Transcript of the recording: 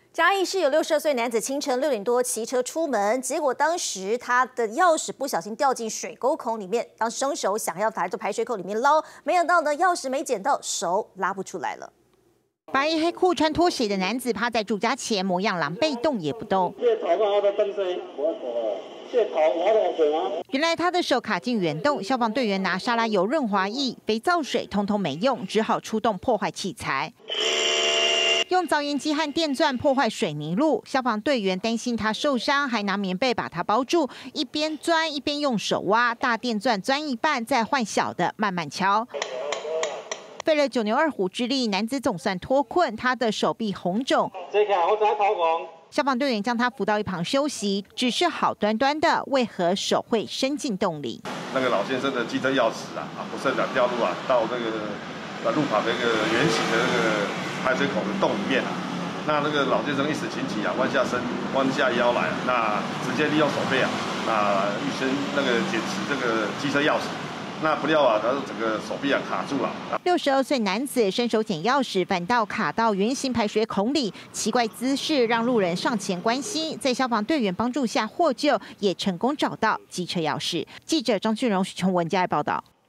嘉义市有62岁男子清晨6点多骑车出门，结果当时他的钥匙不小心掉进水沟孔里面，当伸手想要把这排水口里面捞，没想到呢钥匙没捡到，手拉不出来了。 白衣黑裤穿拖鞋的男子趴在住家前，模样狼狈，动也不动。原来他的手卡进圆洞，消防队员拿沙拉油、润滑液、肥皂水，通通没用，只好出动破坏器材。 用凿岩机和电钻破坏水泥路，消防队员担心他受伤，还拿棉被把他包住，一边钻一边用手挖，大电钻钻一半，再换小的慢慢敲。费了9牛2虎之力，男子总算脱困，他的手臂红肿。消防队员将他扶到一旁休息，只是好端端的，为何手会伸进洞里？ 那个老先生的机车钥匙不慎掉入到那个路旁的一个圆形的那个 排水孔的洞里面那个老先生一时情急弯下腰来，那直接利用手背预先捡持这个机车钥匙，那不料他整个手臂卡住了。 62岁男子伸手捡钥匙，反倒卡到圆形排水孔里，奇怪姿势让路人上前关心，在消防队员帮助下获救，也成功找到机车钥匙。记者张俊荣、许琼文家报道。